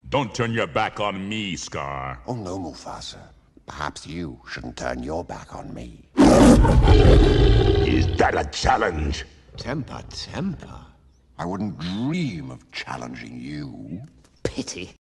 Don't turn your back on me, Scar. Oh no, Mufasa. Perhaps you shouldn't turn your back on me. Is that a challenge? Temper. I wouldn't dream of challenging you. Pity.